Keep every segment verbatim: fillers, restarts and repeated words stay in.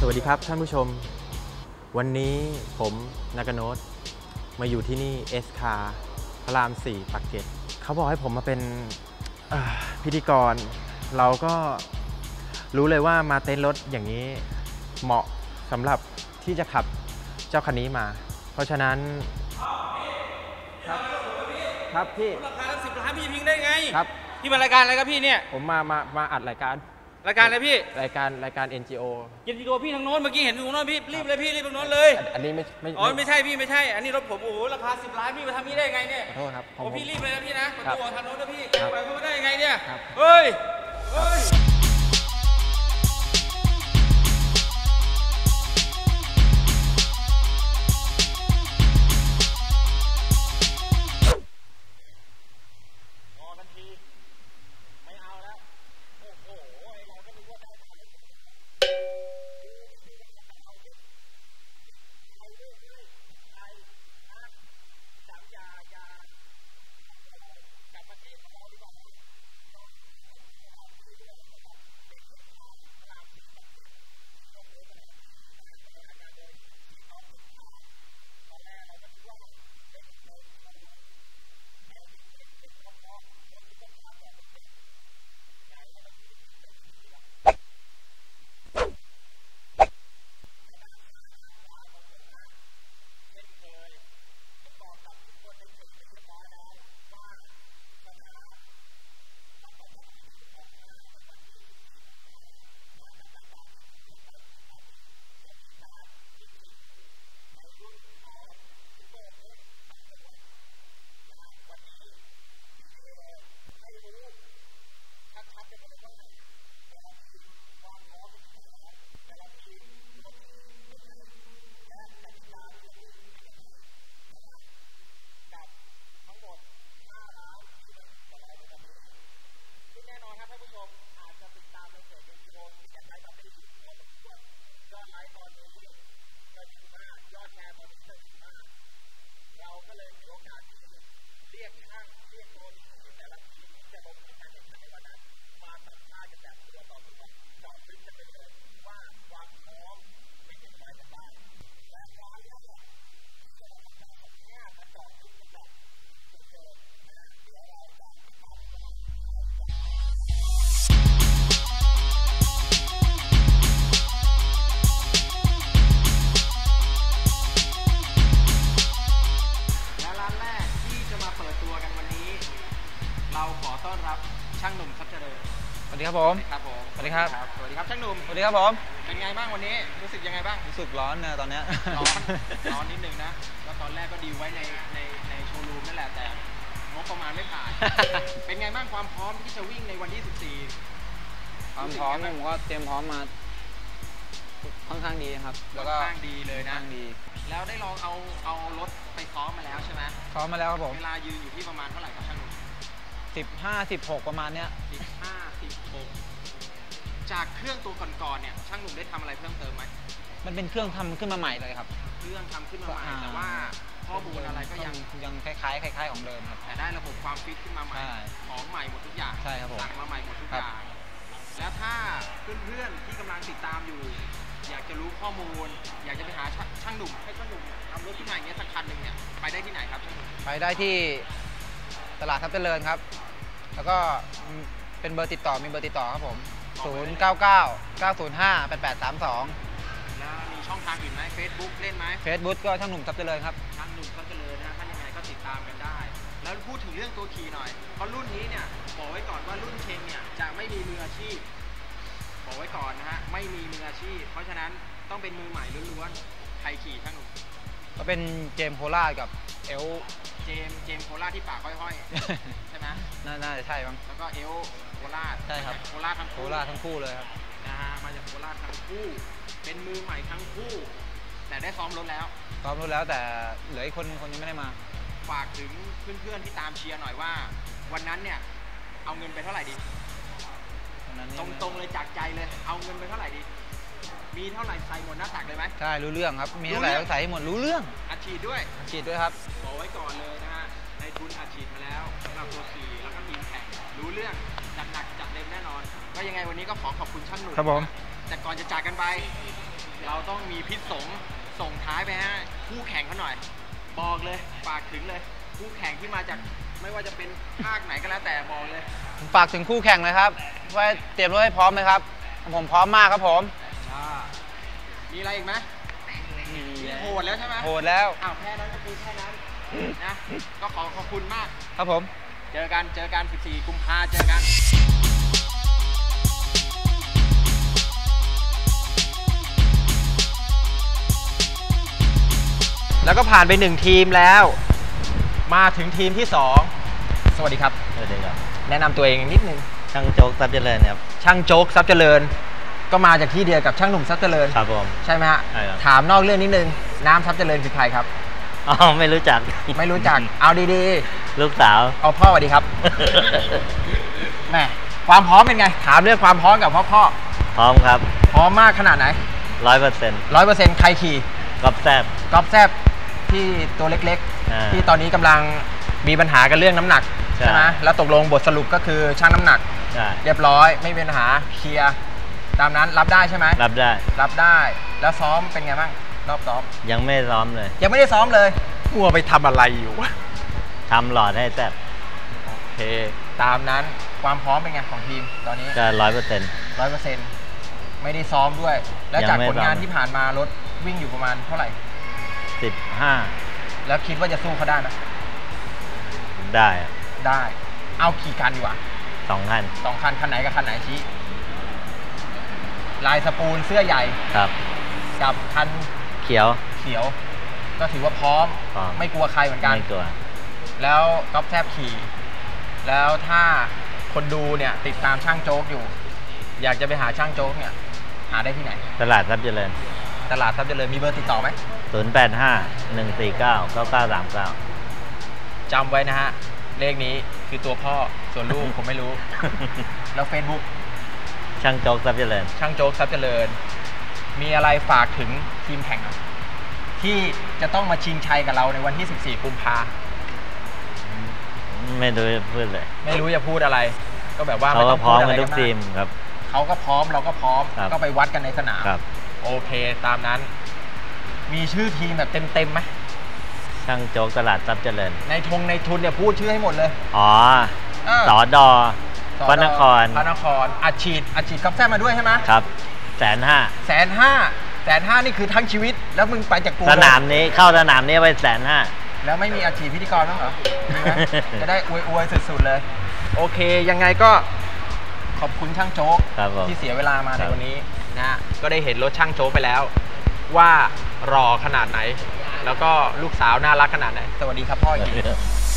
วัสดีครับท่านผู้ชมวันนี้ผมนากาโนตมาอยู่ที่นี่เอสคาพระรามสี่ปากเกร็ดเขาบอกให้ผมมาเป็นพิธีกรเราก็รู้เลยว่ามาเต้นรถอย่างนี้เหมาะสำหรับที่จะขับเจ้าคันนี้มาเพราะฉะนั้นครับครับพี่ราคาตั้งสิบล้านพี่พิงได้ไงครับพี่มารายการอะไรครับพี่เนี่ยผมมามามาอัดรายการรายการอะไรพี่รายการรายการ เอ็น จี โอเอ็น จี โอ พี่ทางโน้นเมื่อกี้เห็นตรงโน้นพี่รีบเลยพี่รีบตรงโน้นเลยอันนี้ไม่ไม่อ๋อไม่ใช่พี่ไม่ใช่อันนี้รถผมโอ้โหราคาสิบล้านพี่มาทำนี้ได้ไงเนี่ยขอโทษครับผมพี่รีบเลยนะพี่นะประตูทางโน้นนะพี่ไปเข้ามาได้ยังไงเนี่ยเฮ้ยเฮ้ยเราขอต้อนรับช่างหนุ่มทรัพย์เจริญสวัสดีครับผมครับผมสวัสดีครับสวัสดีครับช่างหนุ่มสวัสดีครับผมเป็นไงบ้างวันนี้รู้สึกยังไงบ้างรู้สึกร้อนนะตอนนี้ร้อนร้อนนิดนึงนะแล้วตอนแรกก็ดีไว้ในในในโชว์รูมนั่นแหละแต่งบประมาณไม่ผ่านเป็นไงบ้างความพร้อมที่จะวิ่งในวันที่สิบสี่ความพร้อมผมก็เตรียมพร้อมมาค่อนข้างดีครับแล้วก็ค่อนข้างดีเลยนะดีแล้วได้ลองเอาเอารถไปซ้อมมาแล้วใช่ไหมซ้อมมาแล้วครับผมเวลายืนอยู่ที่ประมาณเท่าไหร่ครับช่างหนุ่มสิบห้าสิบหกประมาณเนี้ยสิบห้าสิบหกจากเครื่องตัวก่อนๆเนี่ยช่างหนุ่มได้ทำอะไรเพิ่มเติมไหมมันเป็นเครื่องทำขึ้นมาใหม่เลยครับเครื่องทำขึ้นมาใหม่แต่ว่าข้อมูลอะไรก็ยังยังคล้ายๆคล้ายๆของเดิมครับแต่ได้ระบบความฟิตขึ้นมาใหม่ของใหม่หมดทุกอย่างใช่ครับผมสั่งมาใหม่หมดทุกอย่างแล้วถ้าเพื่อนๆที่กำลังติดตามอยู่อยากจะรู้ข้อมูลอยากจะไปหาช่างหนุ่มให้ช่างหนุ่มทำรถขึ้นมาอย่างเงี้ยสักคันหนึ่งเนี่ยไปได้ที่ไหนครับช่างหนุ่มไปได้ที่ตลาดทรัพย์เจริญครับแล้วก็เป็นเบอร์ติดต่อมีเบอร์ติดต่อครับผมศูนย์ เก้า เก้า เก้า ศูนย์ ห้า แปด แปด สาม สองแล้วมีช่องทางอื่นไหม Facebook เล่นไหม Facebook ก็ช่างหนุ่มทรัพย์เจริญครับช่างหนุ่มทรัพย์เจริญนะท่านยังไงก็ติดตามกันได้แล้วพูดถึงเรื่องตัวขี่หน่อยเพราะรุ่นนี้เนี่ยบอกไว้ก่อนว่ารุ่นเชงเนี่ยจะไม่มีมืออาชีพบอกไว้ก่อนนะฮะไม่มีมืออาชีพเพราะฉะนั้นต้องเป็นมือใหม่ล้วนๆใครขี่ช่างหนุ่มก็เป็นเจมโคล่ากับเอลเจมเจมโคล่าที่ปากห้อยๆใช่ไหมน่าจะใช่บ้างแล้วก็เอลโคราชใช่ครับโคราชทั้งคู่โคราชทั้งคู่เลยครับนะฮะมาจากโคราชทั้งคู่เป็นมือใหม่ทั้งคู่แต่ได้ซ้อมรถแล้วซ้อมรถแล้วแต่เหลืออีกคนคนยังไม่ได้มาฝากถึงเพื่อนๆที่ตามเชียร์หน่อยว่าวันนั้นเนี่ยเอาเงินไปเท่าไหร่ดีตรงๆเลยจากใจเลยเอาเงินไปเท่าไหร่ดีมีเท่าไหร่ใส่หมดหน้าตักเลยไหมใช่รู้เรื่องครับมีเท่าไหร่ใส่หมดรู้เรื่องอัดฉีดด้วยอัดฉีดด้วยครับบอกไว้ก่อนเลยนะฮะในทุนอัดฉีดมาแล้วสำหรับตัวสี่แล้วก็ทีมแข่งรู้เรื่องจัดหนักจัดเต็มแน่นอนก็ยังไงวันนี้ก็ขอขอบคุณช่างหนุ่มครับผมแต่ก่อนจะจากกันไปเราต้องมีพิษสงส่งท้ายไปให้คู่แข่งเขาหน่อย บอกเลยฝากถึงเลยคู่แข่งที่มาจากไม่ว่าจะเป็นภาคไหนก็แล้วแต่บอกเลยฝากถึงคู่แข่งเลยครับว่าเตรียมรถให้พร้อมไหมครับผมพร้อมมากครับผมอ่ามีอะไรอีกไหมโหดแล้วใช่ไหมโหดแล้วอ้าวแค่นั้นก็คือแค่นั้นนะก็ขอขอบคุณมากครับผมเจอกันเจอกันสิบสี่กุมภาเจอกันแล้วก็ผ่านไปหนึ่งทีมแล้วมาถึงทีมที่สองสวัสดีครับสวัสดีครับแนะนำตัวเองนิดนึงช่างโจ๊กทรัพย์เจริญครับช่างโจ๊กทรัพย์เจริญก็มาจากที่เดียวกับช่างหนุ่มทรัพย์เจริญครับผมใช่ไหมฮะใช่ครับถามนอกเรื่องนิดนึงน้ำทรัพย์เจริญคือใครครับอ๋อไม่รู้จักไม่รู้จักเอาดีลูกสาวๆเอาพ่อสวัสดีครับ แม่ความพร้อมเป็นไงถามเรื่องความพร้อมกับพ่อพ่อพร้อมครับพร้อมมากขนาดไหนร้อยเปอร์เซ็นต์ร้อยเปอร์เซ็นต์ใครขี่กอบแซบกอล์ฟแซบที่ตัวเล็กอ่าๆ ที่ตอนนี้กำลังมีปัญหากันเรื่องน้ำหนักใช่ใช่ไหมแล้วตกลงบทสรุปก็คือชั่งน้ำหนักใช่เรียบร้อยไม่มีปัญหาเคลียร์ตามนั้นรับได้ใช่ไหมรับได้รับได้แล้วซ้อมเป็นไงบ้างรอบซ้อมยังไม่ซ้อมเลยยังไม่ได้ซ้อมเลยมัวไปทำอะไรอยู่ทำหลอดให้แซบโอเคตามนั้นความพร้อมเป็นไงของทีมตอนนี้ก็ร้อยเปอร์เซ็นต์ร้อยเปอร์เซ็นต์ไม่ได้ซ้อมด้วย แล้วจากยังไม่ผลงานซ้อมที่ผ่านมารถวิ่งอยู่ประมาณเท่าไหร่สิบห้าแล้วคิดว่าจะสู้เขาได้ไหมได้อะได้เอากี่คันดีกว่าสองคันสองคันคันไหนกับคันไหนชี้ลายสปูนเสื้อใหญ่ครับกับคันเขียวเขียว ก็ถือว่าพร้อมพร้อมไม่กลัวใครเหมือนกันไม่กลัวแล้วก๊อฟแทบขี่ แล้วถ้าคนดูเนี่ยติดตามช่างโจ๊กอยู่ อยากจะไปหาช่างโจ๊กเนี่ยหาได้ที่ไหนตลาดทรัพย์เจริญตลาดทรัพย์เจริญมีเบอร์ติดต่อไหมศูนย์แปดห้า หนึ่งสี่เก้า เก้าเก้าสามเก้าจำไว้นะฮะ เลขนี้คือตัวพ่อส่วนลูก ผมไม่รู้ แล้ว Facebook ช่างโจ๊กทรัพย์เจริญช่างโจ๊กทรัพย์เจริญ มีอะไรฝากถึงทีมแข่งหน่อยที่จะต้องมาชิงชัยกับเราในวันที่สิบสี่กุมภาไม่รู้จะพูดเลยไม่รู้จะพูดอะไร ก็แบบว่าเขาไม่ก็ต้องพร้อมพูดกันอะไรทุกมากทีมครับเขาก็พร้อมเราก็พร้อมครับก็ไปวัดกันในสนามครับโอเคตามนั้น มีชื่อทีมแบบเต็มๆไหมช่างโจ๊กตลาดทรัพย์เจริญในทงในทุนเนี่ยพูดชื่อให้หมดเลยอ๋อเออสอดอสอพระนครพระนครอัดฉีดอัดฉีดกาแฟมาด้วยใช่ไหมครับแสนห้าแสนห้าแสนห้านี่คือทั้งชีวิต แล้วมึงไปจากกูสนามนี้เข้าสนามนี้ไปแสนห้าแล้วไม่มีอัดฉีดพิธีกรบ้างเหรอมีไหม จะได้อวยอวยๆสุดๆเลย โอเค ยังไงก็ขอบคุณช่างโจ๊กครับผมที่เสียเวลามาคในรับวันนี้นะฮะก็ได้เห็นรถช่างโจ๊กไปแล้ว ว่ารอขนาดไหน แล้วก็ลูกสาวน่ารักขนาดไหน สวัสดีครับพ่ออีกที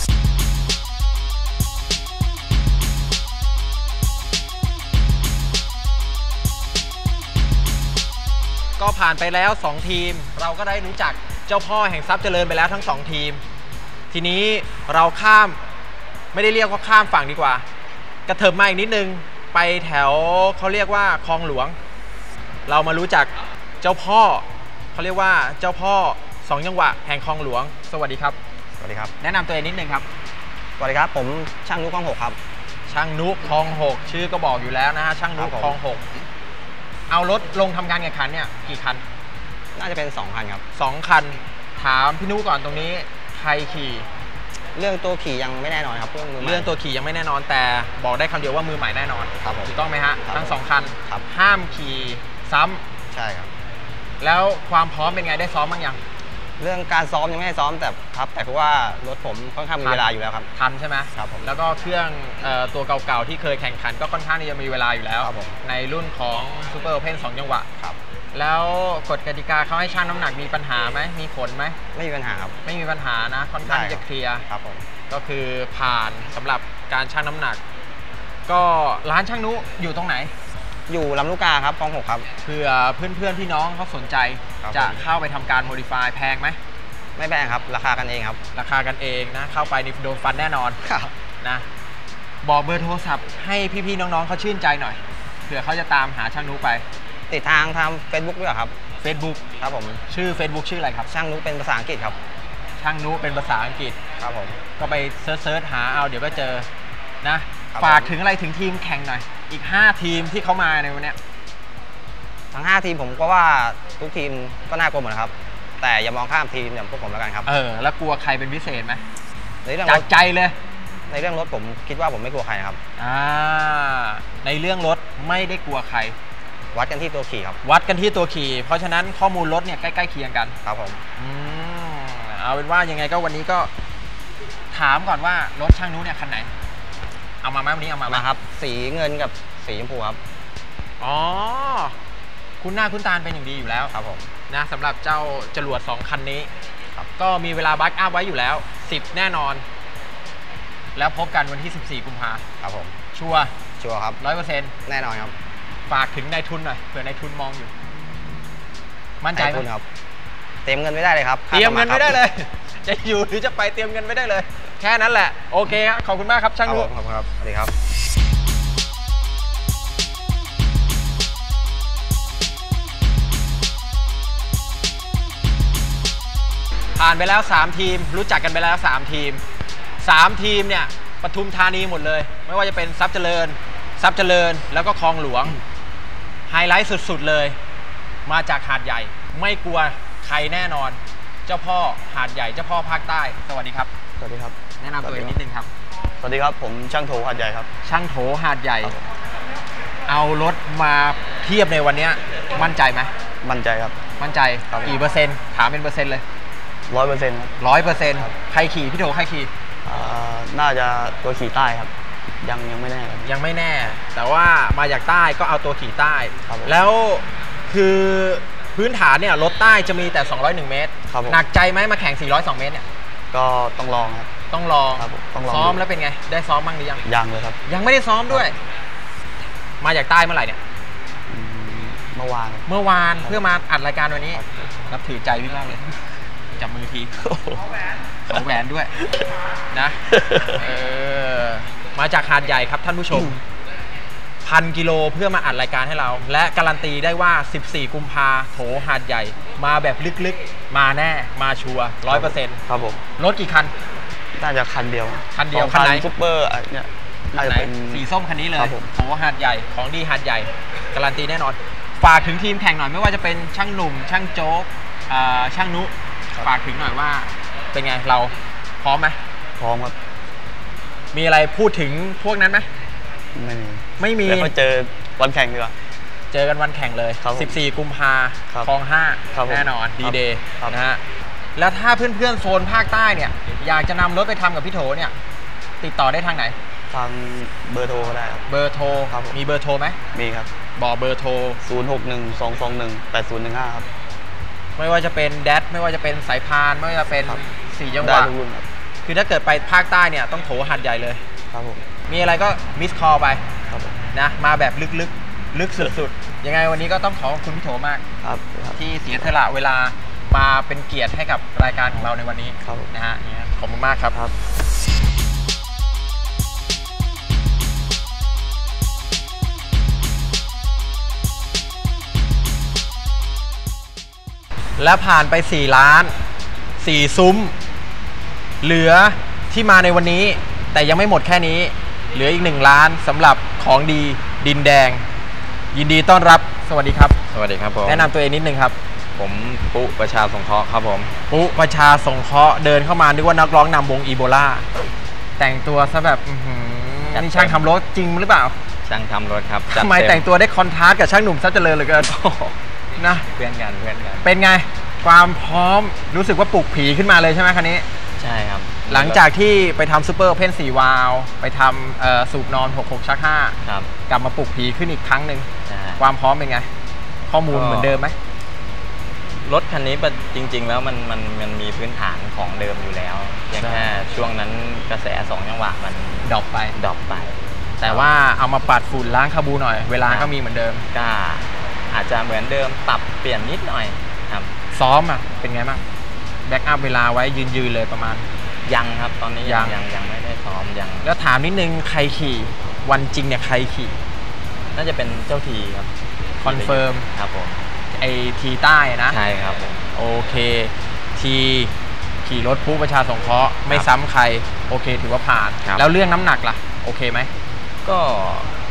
ก็ผ่านไปแล้วสองทีม เราก็ได้รู้จักเจ้าพ่อแห่งทรัพย์เจริญไปแล้วทั้งสองทีม ทีนี้เราข้ามไม่ได้เรียกว่าข้ามฝั่งดีกว่า กระเถิบมาอีกนิดนึงไปแถวเขาเรียกว่าคลองหลวง เรามารู้จักเจ้าพ่อเขาเรียกว่าเจ้าพ่อสองจังหวะแห่งคลองหลวง สวัสดีครับสวัสดีครับแนะนำตัวเองนิดนึงครับสวัสดีครับผมช่างนุกข้องหกครับช่างนุคลองหกชื่อก็บอกอยู่แล้วนะฮะช่างนุครับผมคลองหกเอารถลงทำการแข่งขันเนี่ยกี่คันน่าจะเป็นสองคันครับสองคันถามพี่นุก่อนตรงนี้ใครขี่เรื่องตัวขี่ยังไม่แน่นอนครับเรื่องมือใหม่เรื่องตัวขี่ยังไม่แน่นอนแต่บอกได้คำเดียวว่ามือใหม่แน่นอนครับผมถูกต้องไหมฮะครับทั้งสองคันครับห้ามขี่ซ้ำใช่ครับแล้วความพร้อมเป็นไงได้ซ้อมบ้างยังเรื่องการซ้อมยังไม่ได้ซ้อมแต่ครับ แต่คือว่ารถผมค่อนข้างมีเวลาอยู่แล้วครับทันใช่ไหมครับผมแล้วก็เครื่องเอ่อตัวเก่าๆที่เคยแข่งขันก็ค่อนข้างที่จะมีเวลาอยู่แล้วครับผมในรุ่นของซูเปอร์โอเพนสองจังหวะครับแล้วกฎกติกาเขาให้ชั่งน้ำหนักมีปัญหาไหมมีผลไหมไม่มีปัญหาครับไม่มีปัญหานะค่อนข้างที่จะเคลียร์ครับผมก็คือผ่านสำหรับการชั่งน้ำหนัก ก็ร้านช่างนุอยู่ตรงไหนอยู่ลำลูกกาครับคลองหกครับเผื่อเพื่อนๆพี่น้องเขาสนใจครับจะผมเข้าไปทำการโมดิฟายแพงไหมไม่แพงครับ ราคากันเองครับราคากันเองนะ เข้าไปนี่โดนฟันแน่นอนครับนะบอกเบอร์โทรศัพท์ให้พี่ๆน้องๆเขาชื่นใจหน่อยเผื่อเขาจะตามหาช่างนุไป ติดทางทาง Facebook ด้วยครับ Facebook ครับผมชื่อ Facebook ชื่ออะไรครับช่างนุกเป็นภาษาอังกฤษครับช่างนุเป็นภาษาอังกฤษครับผมก็ไปเซิร์ชๆหาเอาเดี๋ยวก็เจอนะครับฝากผมถึงอะไรถึงทีมแข่งหน่อย อีกห้าทีมที่เขามาในวันเนี้ยทั้งห้าทีมผมก็ว่าทุกทีมก็น่ากลัวหมดนะครับแต่อย่ามองข้ามทีมอย่างพวกผมแล้วกันครับเออแล้วกลัวใครเป็นพิเศษไหมในเรื่องจากใจเลยในเรื่องรถผมคิดว่าผมไม่กลัวใครครับอ่าในเรื่องรถไม่ได้กลัวใครวัดกันที่ตัวขี่ครับวัดกันที่ตัวขี่เพราะฉะนั้นข้อมูลรถเนี่ยใกล้ๆเคียงกันครับผมอืมเอาเป็นว่ายังไงก็วันนี้ก็ถามก่อนว่ารถช่างนู้เนี่ยคันไหนเอามาไหมวันนี้เอามาไหมครับสีเงินกับสีชมพูครับอ๋อคุณหน้าคุณตาลเป็นอย่างดีอยู่แล้วครับผมนะสำหรับเจ้าจรวดสองคันนี้ก็มีเวลาบัคอัพไว้อยู่แล้วสิบแน่นอนแล้วพบกันวันที่สิบสี่กุมภาพันธ์ครับผมชัวร์ชัวร์ครับร้อยเปอร์เซ็นต์แน่นอนครับฝากถึงนายทุนหน่อยเผื่อนายทุนมองอยู่มั่นใจไหมครับเตรียมเงินไม่ได้เลยครับเตรียมเงินไม่ได้เลยจะอยู่หรือจะไปเตรียมเงินไม่ได้เลยแค่นั้นแหละโอเคครับขอบคุณมากครับช่างนุ๊กขอบคุณครับสวัสดีครับผ่านไปแล้วสามทีมรู้จักกันไปแล้วสามทีมสามทีมเนี่ยปทุมธานีหมดเลยไม่ว่าจะเป็นทรัพย์เจริญทรัพย์เจริญแล้วก็คลองหลวงไฮไลท์สุดๆเลยมาจากหาดใหญ่ไม่กลัวใครแน่นอนเจ้าพ่อหาดใหญ่เจ้าพ่อภาคใต้สวัสดีครับสวัสดีครับแนะนำตัวเองนิดนึงครับสวัสดีครับผมช่างโถหาดใหญ่ครับช่างโถหาดใหญ่เอารถมาเทียบในวันนี้มั่นใจไหมมั่นใจครับมั่นใจกี่เปอร์เซ็นต์ถามเป็นเปอร์เซ็นต์เลยร้อยเปอร์เซ็นต์ร้อยเปอร์เซ็นต์ใครขี่พี่โถใครขี่น่าจะตัวขี่ใต้ครับยังยังไม่แน่ยังไม่แน่แต่ว่ามาจากใต้ก็เอาตัวขี่ใต้แล้วคือพื้นฐานเนี่ยรถใต้จะมีแต่สองร้อยเอ็ดเมตรหนักใจไหมมาแข่งสี่ร้อยสองเมตรเนี่ยก็ต้องลองครับต้องลองซ้อมแล้วเป็นไงได้ซ้อมบ้างหรือยังยังเลยครับยังไม่ได้ซ้อมด้วยมาจากใต้เมื่อไหร่เนี่ยเมื่อวานเมื่อวานเพื่อมาอัดรายการวันนี้นับถือใจพี่มากเลยจับมือทีขอแหวนด้วยนะเออมาจากหาดใหญ่ครับท่านผู้ชมพันกิโลเพื่อมาอัดรายการให้เราและการันตีได้ว่าสิบสี่กุมภาโถหาดใหญ่มาแบบลึกๆมาแน่มาชัวร์ร้อยเปอร์เซ็นต์ครับผมรถกี่คันน่าจะคันเดียวคันเดียวคันไหนซุปเปอร์เนี่ยน่าจะเป็นสีส้มคันนี้เลยโถหาดใหญ่ของดีหาดใหญ่การันตีแน่นอนฝากถึงทีมแข่งหน่อยไม่ว่าจะเป็นช่างหนุ่มช่างโจ๊กช่างนุฝากถึงหน่อยว่าเป็นไงเราพร้อมไหมพร้อมครับมีอะไรพูดถึงพวกนั้นไหมไม่มีไม่มีแล้วก็เจอวันแข่งดีกว่าเจอกันวันแข่งเลยสิบสี่กุมภาคลองห้าแน่นอนดีเดย์นะฮะแล้วถ้าเพื่อนๆโซนภาคใต้เนี่ยอยากจะนำรถไปทำกับพี่โถเนี่ยติดต่อได้ทางไหนทางเบอร์โทรก็ได้ครับเบอร์โทรมีเบอร์โทรไหมมีครับบอกเบอร์โทรศูนย์ หก หนึ่ง สอง สอง หนึ่ง แปด ศูนย์ หนึ่ง ห้าครับไม่ว่าจะเป็นแดดไม่ว่าจะเป็นสายพานไม่ว่าจะเป็นสี่จังหวะคือถ้าเกิดไปภาคใต้เนี่ยต้องโถหาดใหญ่เลยครับผมมีอะไรก็มิสคอลไปนะมาแบบลึกๆลึกสุดๆยังไงวันนี้ก็ต้องขอขอบคุณพี่โถมากที่เสียสละเวลามาเป็นเกียรติให้กับรายการของเราในวันนี้นะฮะขอบคุณมากครับและผ่านไปสี่ล้านสี่ซุ้มเหลือที่มาในวันนี้แต่ยังไม่หมดแค่นี้เหลืออีกหนึ่งล้านสำหรับของดีดินแดงยินดีต้อนรับสวัสดีครับสวัสดีครับผมแนะนำตัวเองนิดนึงครับผมปุ๊ประชาสงเคราะห์ครับผมปุ๊ประชาสงเคราะห์เดินเข้ามานึกว่านักร้องนำวงอีโบลาแต่งตัวซะแบบนี่ช่างทำรถจริงหรือเปล่าช่างทำรถครับทำไมแต่งตัวได้คอนทราสต์กับช่างหนุ่มซับเจริญเหลือเกินนะเพื่อนกันเพื่อนกันเป็นไงความพร้อมรู้สึกว่าปลุกผีขึ้นมาเลยใช่ไหมคันนี้ใช่ครับหลังจากที่ไปทำซูเปอร์โอเพ่นสี่วาล์วไปทำสูบนอนหกหกชักห้ากลับมาปลุกผีขึ้นอีกครั้งหนึ่งความพร้อมเป็นไงข้อมูลเหมือนเดิมไหมรถคันนี้จริงๆแล้วมันมันมันมีพื้นฐานของเดิมอยู่แล้วเพียงแค่ช่วงนั้นกระแสสองจังหวะมันดรอปไปดรอปไปแต่ว่าเอามาปัดฝุ่นล้างคาบูหน่อยเวลาก็มีเหมือนเดิมก็อาจจะเหมือนเดิมปรับเปลี่ยนนิดหน่อยครับซ้อมอ่ะเป็นไงบ้างแบ็กอัพเวลาไว้ยืนๆเลยประมาณยังครับตอนนี้ยังยังยังไม่ได้ซ้อมยังแล้วถามนิดนึงใครขี่วันจริงเนี่ยใครขี่น่าจะเป็นเจ้าทีครับคอนเฟิร์มครับผมไอทีใต้นะใช่ครับผมโอเคทีขี่รถผู้ประชาสงเคราะห์ไม่ซ้ำใครโอเคถือว่าผ่านแล้วเรื่องน้ำหนักล่ะโอเคไหมก็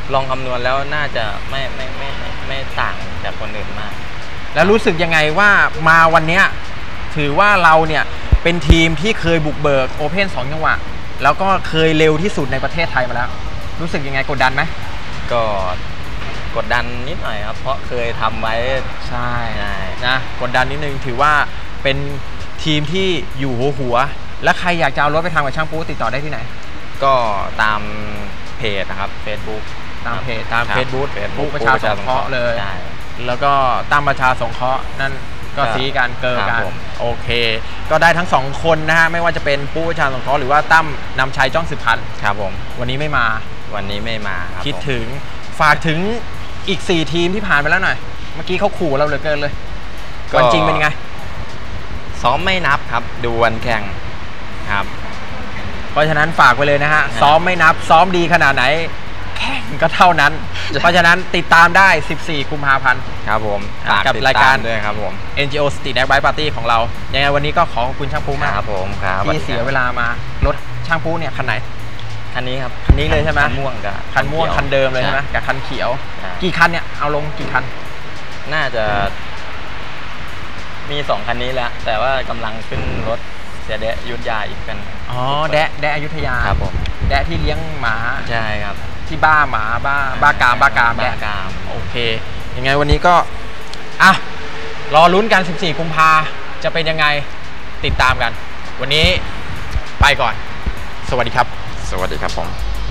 ลองคำนวณแล้วน่าจะไม่ไม่ไม่ไม่ไม่ต่างจากคนอื่นมากแล้วรู้สึกยังไงว่ามาวันเนี้ยถือว่าเราเนี่ยเป็นทีมที่เคยบุกเบิกโอเพ่นสองจังหวะแล้วก็เคยเร็วที่สุดในประเทศไทยมาแล้วรู้สึกยังไงกดดันไหมก็กดดันนิดหน่อยครับเพราะเคยทำไว้ใช่นะกดดันนิดนึงถือว่าเป็นทีมที่อยู่หัวหัวแล้วใครอยากจะเอารถไปทำกับช่างปูติดต่อได้ที่ไหนก็ตามเพจนะครับ Facebook ตามเพจตาม Facebook ปุ๊ประชาสงเคราะห์เลยแล้วก็ตั้มประชาสงเคราะห์นั่นก็ซีกันเกิร์กันโอเคก็ได้ทั้งสองคนนะฮะไม่ว่าจะเป็นปุ๊ประชาสงเคราะห์หรือว่าตั้มนำชัยจ้องสืบพันธ์ครับผมวันนี้ไม่มาวันนี้ไม่มาครับคิดถึงฝากถึงอีกสี่ทีมที่ผ่านไปแล้วหน่อยเมื่อกี้เขาขู่เราเหลือเกินเลยวันจริงเป็นยังไงซ้อมไม่นับครับดูวันแข่งครับเพราะฉะนั้นฝากไว้เลยนะฮะซ้อมไม่นับซ้อมดีขนาดไหนแข่งก็เท่านั้นเพราะฉะนั้นติดตามได้สิบสี่กุมภาพันธ์ครับผมกับรายการด้วยครับผมเอ็น จี โอ Street Drag Bike Party ของเรายังไงวันนี้ก็ขอขอบคุณช่างปูมากครับผมครับที่เสียเวลามารถช่างปูเนี่ยคันไหนคันนี้ครับคันนี้เลยใช่ไหมคันม่วงกับคันม่วงคันเดิมเลยใช่ไหมกับคันเขียวกี่คันเนี่ยเอาลงกี่คันน่าจะมีสองคันนี้แล้วแต่ว่ากำลังขึ้นรถเสียแดะยุทธยาอีกกันอ๋อแดะแดะอยุธยาครับผมแดะที่เลี้ยงหมาใช่ครับที่บ้าหมาบ้าบ้ากามบ้ากามบ้ากามโอเคยังไงวันนี้ก็อ่ะรอลุ้นกันสิบสี่กุมภาจะเป็นยังไงติดตามกันวันนี้ไปก่อนสวัสดีครับสวัสดีครับผม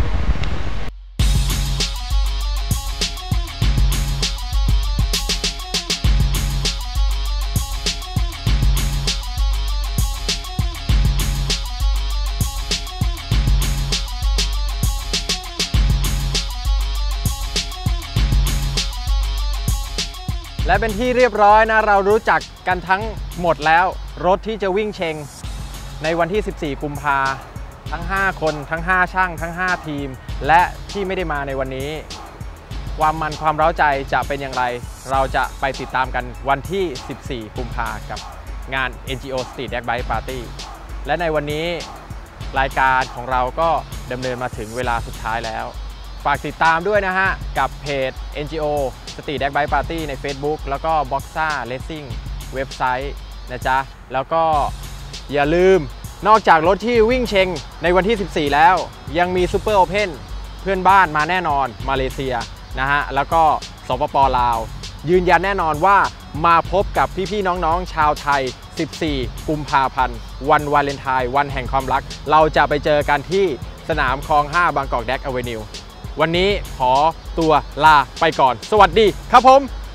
และเป็นที่เรียบร้อยนะเรารู้จักกันทั้งหมดแล้วรถที่จะวิ่งเชงในวันที่สิบสี่กุมภาทั้งห้าคนทั้งห้าช่างทั้งห้าทีมและที่ไม่ได้มาในวันนี้ความมันความเร้าใจจะเป็นอย่างไรเราจะไปติดตามกันวันที่สิบสี่กุมภากับงาน เอ็น จี โอ Street Drag Bike Party และในวันนี้รายการของเราก็ดำเนินมาถึงเวลาสุดท้ายแล้วฝากติดตามด้วยนะฮะกับเพจ เอ็น จี โอ Street Drag Bike Party ใน Facebook แล้วก็ Boxa Racing เว็บไซต์นะจ๊ะแล้วก็อย่าลืมนอกจากรถที่วิ่งเชงในวันที่สิบสี่แล้วยังมี Super Open เพื่อนบ้านมาแน่นอนมาเลเซียนะฮะแล้วก็สปป.ลาวยืนยันแน่นอนว่ามาพบกับพี่ๆน้องๆชาวไทยสิบสี่กุมภาพันธ์วันวาเลนไทน์วันแห่งความรักเราจะไปเจอกันที่สนามคลองห้าบางกอกแดกอเวนิววันนี้ขอตัวลาไปก่อนสวัสดีครับผม